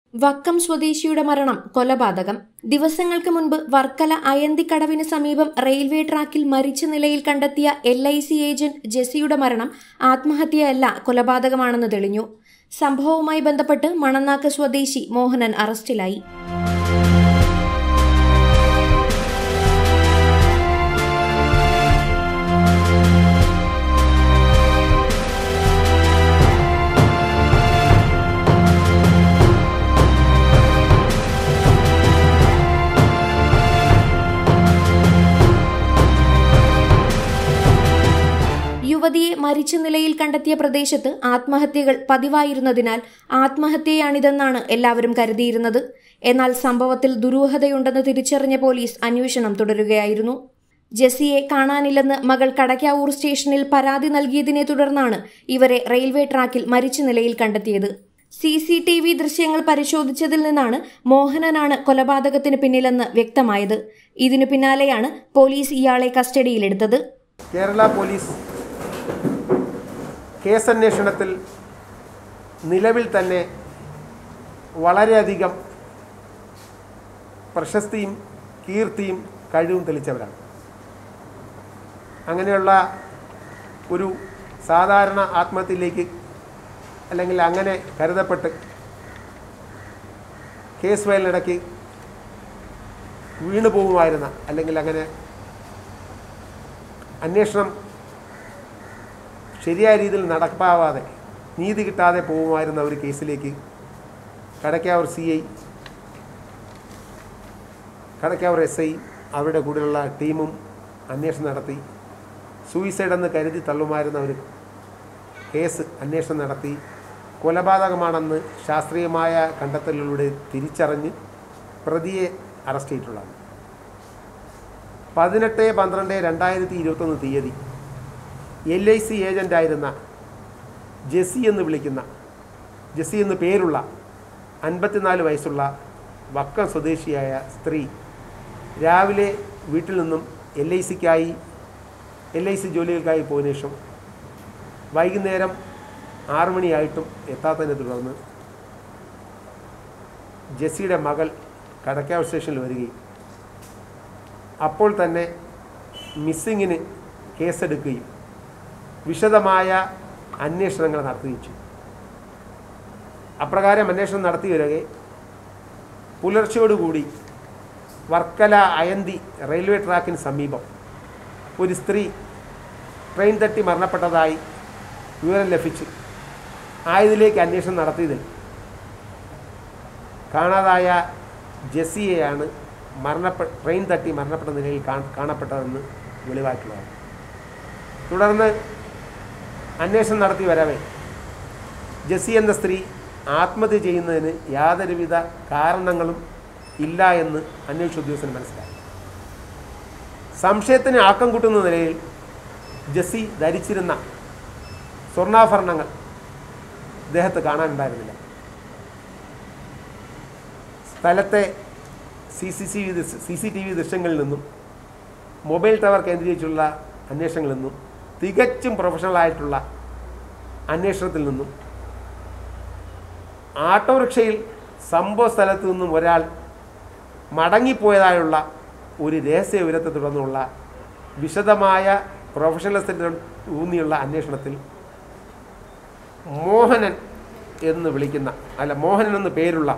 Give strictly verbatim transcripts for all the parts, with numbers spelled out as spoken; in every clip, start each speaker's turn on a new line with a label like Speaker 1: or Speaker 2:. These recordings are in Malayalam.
Speaker 1: വക്കം സ്വദേശിയുടെ മരണം കൊലപാതകം. ദിവസങ്ങൾക്ക് മുൻപ് വർക്കല അയന്തിക്കടവിന് സമീപം റെയിൽവേ ട്രാക്കിൽ മരിച്ച നിലയിൽ കണ്ടെത്തിയ എൽ ഐ സി ഏജന്റ് ജെസിയുടെ മരണം ആത്മഹത്യയല്ല, കൊലപാതകമാണെന്ന് തെളിഞ്ഞു. സംഭവവുമായി ബന്ധപ്പെട്ട് മണനാക്ക് സ്വദേശി മോഹനൻ അറസ്റ്റിലായി. യുവതിയെ മരിച്ച നിലയിൽ കണ്ടെത്തിയ പ്രദേശത്ത് ആത്മഹത്യകൾ പതിവായിരുന്നതിനാൽ ആത്മഹത്യയാണിതെന്നാണ് എല്ലാവരും കരുതിയിരുന്നത്. എന്നാൽ സംഭവത്തിൽ ദുരൂഹതയുണ്ടെന്ന് തിരിച്ചറിഞ്ഞ പോലീസ് അന്വേഷണം തുടരുകയായിരുന്നു. ജെസിയെ കാണാനില്ലെന്ന് മകൾ കടക്കാവൂർ സ്റ്റേഷനിൽ പരാതി നൽകിയതിനെ തുടർന്നാണ് ഇവരെ റെയിൽവേ ട്രാക്കിൽ മരിച്ച നിലയിൽ കണ്ടെത്തിയത്. സി സി ടി വി ദൃശ്യങ്ങൾ പരിശോധിച്ചതിൽ നിന്നാണ് മോഹനനാണ് കൊലപാതകത്തിന് പിന്നിലെന്ന് വ്യക്തമായത്. ഇതിനു പിന്നാലെയാണ് പോലീസ് ഇയാളെ കസ്റ്റഡിയിലെടുത്തത്.
Speaker 2: കേരള പോലീസ് കേസന്വേഷണത്തിൽ നിലവിൽ തന്നെ വളരെയധികം പ്രശസ്തിയും കീർത്തിയും കഴിവും തെളിച്ചവരാണ്. അങ്ങനെയുള്ള ഒരു സാധാരണ ആത്മഹത്യയിലേക്ക് അല്ലെങ്കിൽ അങ്ങനെ കരുതപ്പെട്ട് കേസ് ഫയലിനിടയ്ക്ക് വീണു പോകുമായിരുന്ന അല്ലെങ്കിൽ അങ്ങനെ അന്വേഷണം ശരിയായ രീതിയിൽ നടപ്പാവാതെ നീതി കിട്ടാതെ പോകുമായിരുന്ന ഒരു കേസിലേക്ക് Kadakkavoor C I, Kadakkavoor S I അവരുടെ കൂടെയുള്ള ടീമും അന്വേഷണം നടത്തി സൂയിസൈഡ് എന്ന് കരുതി തള്ളുമായിരുന്ന ഒരു കേസ് അന്വേഷണം നടത്തി കൊലപാതകമാണെന്ന് ശാസ്ത്രീയമായ കണ്ടെത്തലിലൂടെ തിരിച്ചറിഞ്ഞ് പ്രതിയെ അറസ്റ്റ് ചെയ്തിട്ടുള്ളതാണ്. പതിനെട്ട് പന്ത്രണ്ട് രണ്ടായിരത്തി ഇരുപത്തൊന്ന് തീയതി എൽ ഐ സി ഏജൻ്റായിരുന്ന ജെസി എന്ന് വിളിക്കുന്ന ജെസി എന്ന് പേരുള്ള അൻപത്തിനാല് വയസ്സുള്ള വക്കം സ്വദേശിയായ സ്ത്രീ രാവിലെ വീട്ടിൽ നിന്നും എൽ ഐ സിക്കായി എൽ ഐ സി ജോലികൾക്കായി പോയതിനു ശേഷം വൈകുന്നേരം ആറു മണിയായിട്ടും എത്താത്തതിനെ തുടർന്ന് ജെസിയുടെ മകൾ കടക്കാവൂർ സ്റ്റേഷനിൽ വരികയും അപ്പോൾ തന്നെ മിസ്സിങ്ങിന് കേസെടുക്കുകയും വിശദമായ അന്വേഷണങ്ങൾ നടത്തുകയും ചെയ്തു. അപ്രകാരം അന്വേഷണം നടത്തി വരികെ പുലർച്ചയോടുകൂടി വർക്കല അയന്തി റെയിൽവേ ട്രാക്കിന് സമീപം ഒരു സ്ത്രീ ട്രെയിൻ തട്ടി മരണപ്പെട്ടതായി വിവരം ലഭിച്ചു. ആയതിലേക്ക് അന്വേഷണം നടത്തിയതിൽ കാണാതായ ജെസിയെയാണ് മരണപ്പെ ട്രെയിൻ തട്ടി മരണപ്പെട്ട നിലയിൽ കാണപ്പെട്ടതെന്ന് വെളിവാക്കിയതാണ്. തുടർന്ന് അന്വേഷണം നടത്തി വരവേ ജെസി എന്ന സ്ത്രീ ആത്മഹത്യ ചെയ്യുന്നതിന് യാതൊരുവിധ കാരണങ്ങളും ഇല്ല എന്ന് അന്വേഷണ ഉദ്യോഗസ്ഥന് മനസ്സിലായി. സംശയത്തിന് ആക്കം കൂട്ടുന്ന നിലയിൽ ജെസി ധരിച്ചിരുന്ന സ്വർണ്ണാഭരണങ്ങൾ ദേഹത്ത് കാണാനുണ്ടായിരുന്നില്ല. സ്ഥലത്തെ C C C C C T V ദൃശ്യങ്ങളിൽ നിന്നും മൊബൈൽ ടവർ കേന്ദ്രീകരിച്ചുള്ള അന്വേഷണങ്ങളിൽ നിന്നും തികച്ചും പ്രൊഫഷണലായിട്ടുള്ള അന്വേഷണത്തിൽ നിന്നും ഓട്ടോറിക്ഷയിൽ സംഭവ സ്ഥലത്തു നിന്നും ഒരാൾ മടങ്ങിപ്പോയതായുള്ള ഒരു രഹസ്യ വിവരത്തെ തുടർന്നുള്ള വിശദമായ പ്രൊഫഷണലിസത്തിൽ ഊന്നിയുള്ള അന്വേഷണത്തിൽ മോഹനൻ എന്ന് വിളിക്കുന്ന അല്ല മോഹനൻ എന്ന് പേരുള്ള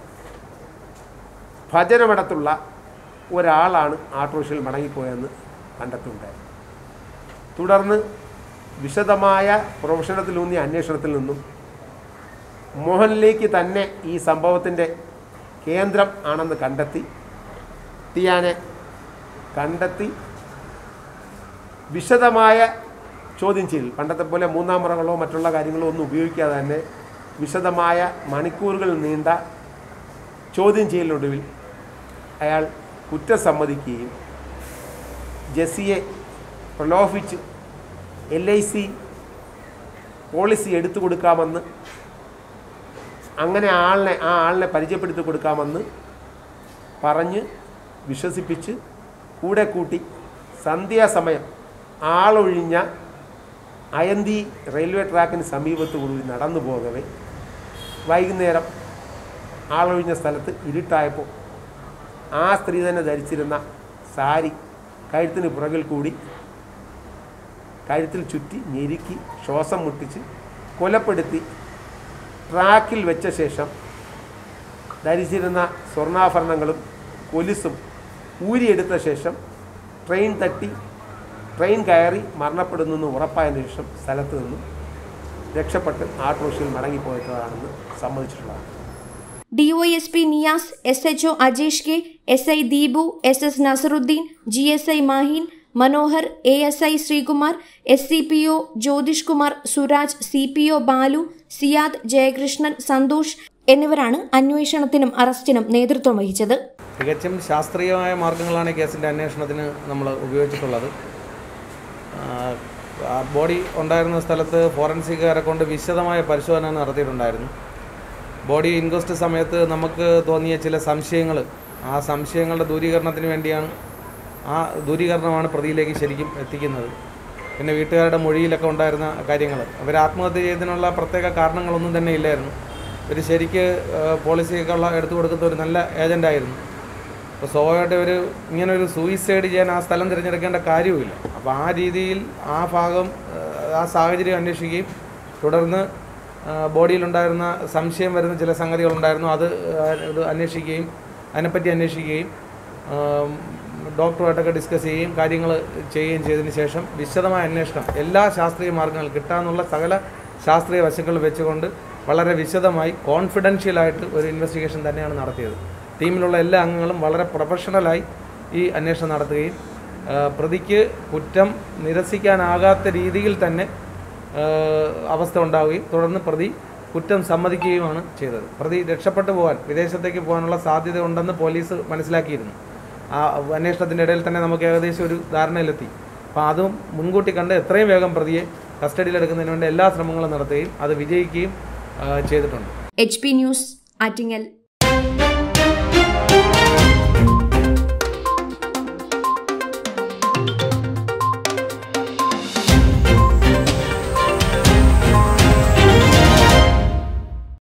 Speaker 2: ഭജനമടത്തുള്ള ഒരാളാണ് ഓട്ടോറിക്ഷയിൽ മടങ്ങിപ്പോയതെന്ന് കണ്ടെത്തുകയുണ്ടായി. തുടർന്ന് വിശദമായ പ്രൊഫഷണത്തിലൂന്നിയ അന്വേഷണത്തിൽ നിന്നും മോഹനിലേക്ക് തന്നെ ഈ സംഭവത്തിൻ്റെ കേന്ദ്രം ആണെന്ന് കണ്ടെത്തി ടിയാനെ കണ്ടെത്തി വിശദമായ ചോദ്യം ചെയ്യൽ, പണ്ടത്തെ പോലെ മൂന്നാം മുറകളോ മറ്റുള്ള കാര്യങ്ങളോ ഒന്നും ഉപയോഗിക്കാതെ തന്നെ വിശദമായ മണിക്കൂറുകൾ നീണ്ട ചോദ്യം ചെയ്യലിനൊടുവിൽ അയാൾ കുറ്റം സമ്മതിക്കുകയും ജെസിയെ പ്രലോഭിച്ച് എൽ ഐ സി പോളിസി എടുത്തു കൊടുക്കാമെന്ന് അങ്ങനെ ആളിനെ ആ ആളിനെ പരിചയപ്പെടുത്തി കൊടുക്കാമെന്ന് പറഞ്ഞ് വിശ്വസിപ്പിച്ച് കൂടെ കൂട്ടി സന്ധ്യാസമയം ആളൊഴിഞ്ഞ അയന്തി റെയിൽവേ ട്രാക്കിന് സമീപത്ത് കൂടി നടന്നു പോകവേ വൈകുന്നേരം ആളൊഴിഞ്ഞ സ്ഥലത്ത് ഇരുട്ടായപ്പോൾ ആ സ്ത്രീ തന്നെ ധരിച്ചിരുന്ന സാരി കഴുത്തിന് പുറകിൽ കൂടി കഴുത്തിൽ ചുറ്റി ഞെരുക്കി ശ്വാസം മുട്ടിച്ച് കൊലപ്പെടുത്തി ട്രാക്കിൽ വെച്ച ശേഷം ധരിച്ചിരുന്ന സ്വർണ്ണാഭരണങ്ങളും കൊലുസും ഊരിയെടുത്ത ശേഷം ട്രെയിൻ തട്ടി ട്രെയിൻ കയറി മരണപ്പെടുന്നെന്ന് ഉറപ്പായതിനു ശേഷം സ്ഥലത്ത് നിന്നും രക്ഷപ്പെട്ട് ആട്ടോറിക്ഷയിൽ മടങ്ങിപ്പോയതാണെന്ന് സമ്മതിച്ചിട്ടുള്ളതാണ്.
Speaker 1: DYSP Niyas, S H O Ajesh K, S I Deepu, S S Nasaruddin, G S I Mahin, Manohar, A S I Sreekumar, S C P O Jyothish Kumar, Suraj, C P O Balu, Siyad, Jayakrishnan, Santhosh എന്നിവരാണ് അന്വേഷണത്തിനും അറസ്റ്റിനും നേതൃത്വം വഹിച്ചത്.
Speaker 3: തികച്ചും ശാസ്ത്രീയമായ മാർഗങ്ങളാണ് കേസിൻ്റെ അന്വേഷണത്തിന് നമ്മൾ ഉപയോഗിച്ചിട്ടുള്ളത്. ബോഡി ഉണ്ടായിരുന്ന സ്ഥലത്ത് ഫോറൻസിക്കുകാരെ കൊണ്ട് വിശദമായ പരിശോധന നടത്തിയിട്ടുണ്ടായിരുന്നു. ബോഡി ഇൻക്വസ്റ്റ് സമയത്ത് നമുക്ക് തോന്നിയ ചില സംശയങ്ങൾ, ആ സംശയങ്ങളുടെ ദൂരീകരണത്തിന് വേണ്ടിയാണ്, ആ ദൂരീകരണമാണ് പ്രതിയിലേക്ക് ശരിക്കും എത്തിക്കുന്നത്. പിന്നെ വീട്ടുകാരുടെ മൊഴിയിലൊക്കെ ഉണ്ടായിരുന്ന കാര്യങ്ങൾ, അവർ ആത്മഹത്യ ചെയ്തതിനുള്ള പ്രത്യേക കാരണങ്ങളൊന്നും തന്നെ ഇല്ലായിരുന്നു. ഒരു ശരിക്ക് പോളിസിയൊക്കെ ഉള്ള എടുത്തു കൊടുക്കുന്ന ഒരു നല്ല ഏജൻ്റായിരുന്നു. അപ്പോൾ സ്വാഭാവികമായിട്ട് ഒരു ഇങ്ങനെ ഒരു സൂയിസൈഡ് ചെയ്യാൻ ആ സ്ഥലം തിരഞ്ഞെടുക്കേണ്ട കാര്യവുമില്ല. അപ്പോൾ ആ രീതിയിൽ ആ ഭാഗം ആ സാഹചര്യം അന്വേഷിക്കുകയും തുടർന്ന് ബോഡിയിലുണ്ടായിരുന്ന സംശയം വരുന്ന ചില സംഗതികളുണ്ടായിരുന്നു, അത് ഇത് അന്വേഷിക്കുകയും അതിനെപ്പറ്റി അന്വേഷിക്കുകയും ഡോക്ടറുമായിട്ടൊക്കെ ഡിസ്കസ് ചെയ്യുകയും കാര്യങ്ങൾ ചെയ്യുകയും ചെയ്തതിന് ശേഷം വിശദമായ അന്വേഷണം എല്ലാ ശാസ്ത്രീയ മാർഗ്ഗങ്ങൾ കിട്ടാനുള്ള സകല ശാസ്ത്രീയ വശങ്ങൾ വെച്ചുകൊണ്ട് വളരെ വിശദമായി കോൺഫിഡൻഷ്യലായിട്ട് ഒരു ഇൻവെസ്റ്റിഗേഷൻ തന്നെയാണ് നടത്തിയത്. ടീമിലുള്ള എല്ലാ അംഗങ്ങളും വളരെ പ്രൊഫഷണലായി ഈ അന്വേഷണം നടത്തുകയും പ്രതിക്ക് കുറ്റം നിരസിക്കാനാകാത്ത രീതിയിൽ തന്നെ അവസ്ഥ ഉണ്ടാവുകയും തുടർന്ന് പ്രതി കുറ്റം സമ്മതിക്കുകയുമാണ് ചെയ്തത്. പ്രതി രക്ഷപ്പെട്ടു പോകാൻ, വിദേശത്തേക്ക് പോകാനുള്ള സാധ്യത ഉണ്ടെന്ന് പോലീസ് മനസ്സിലാക്കിയിരുന്നു. ആ അന്വേഷണത്തിൻ്റെ ഇടയിൽ തന്നെ നമുക്ക് ഏകദേശം ഒരു ധാരണയിലെത്തി. അപ്പോൾ അതും മുൻകൂട്ടി കണ്ട് എത്രയും വേഗം പ്രതിയെ കസ്റ്റഡിയിലെടുക്കുന്നതിന് വേണ്ടി എല്ലാ ശ്രമങ്ങളും നടത്തുകയും അത് വിജയിക്കുകയും ചെയ്തിട്ടുണ്ട്.
Speaker 1: H P news, Attingal.